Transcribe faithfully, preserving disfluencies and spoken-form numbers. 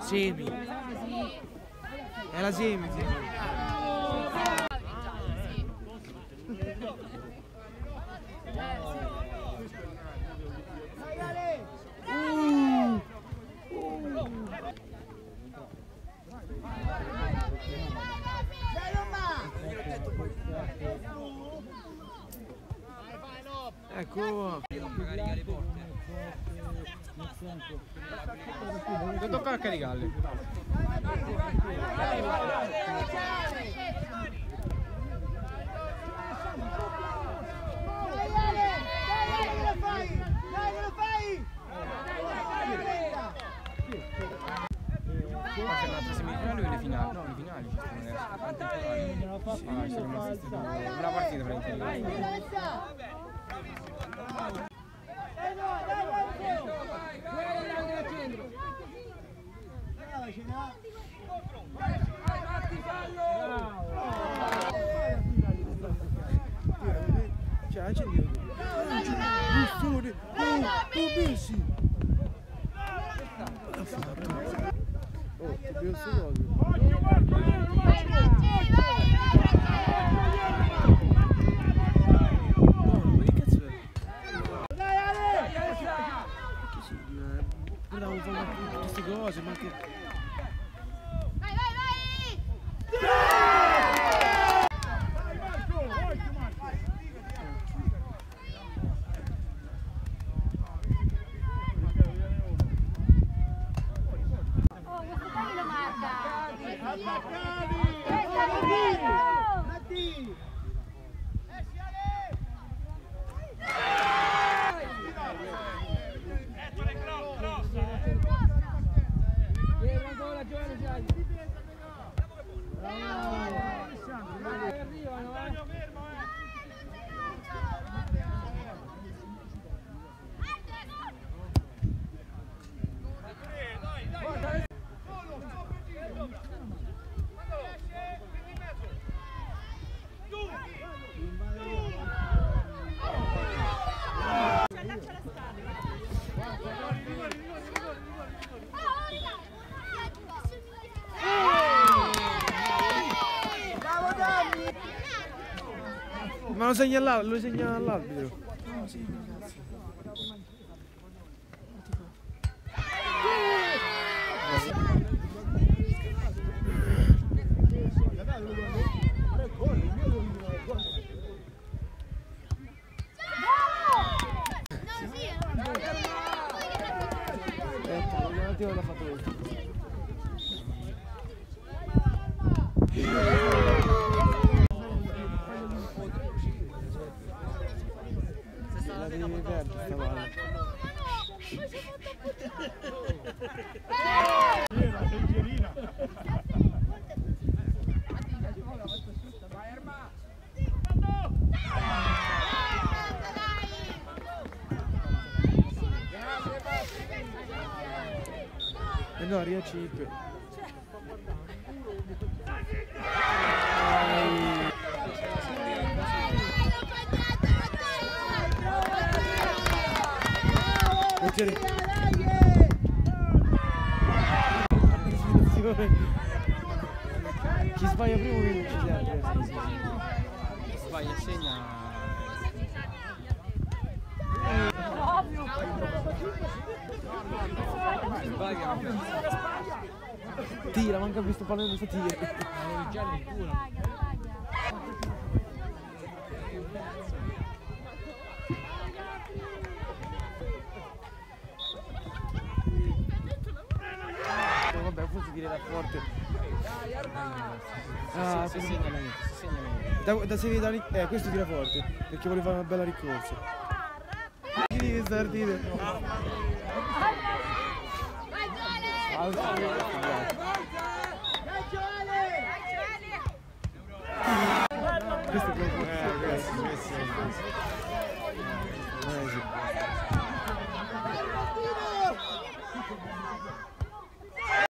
Semi. È la semi, sì. Uh. Ecco. Non tocca a caricarle. Ma c'è un'altra semifinale o le finali? No, le finali ci sono. Ah, sono rimaste una partita per intero. Cioè, accendi io. Bustone! Oh, Messi! Ha fatto. Oh, che bello sto gol. Bravo, fanno tutte queste cose, ma che... Vai, vai, vai! Oh, questo qua lo marca! Matti! Ma lo segna lo segna all'arbitro. No, sì, grazie. Ecco, un attimo l'ha fatto questo. La devi perdere sta male. Leggerina. E no, riesci più. Chi sbaglia prima vince gli altri. Chi sbaglia segna. Tira, manca questo pallone questo tira. Già il culo. Vabbè, forse tirerà forte. Ah, si segna la si segna la da, da se vede da, eh, questo tira forte, perché vuole fare una bella ricorsa. Chi che sta ardire? Questo è proprio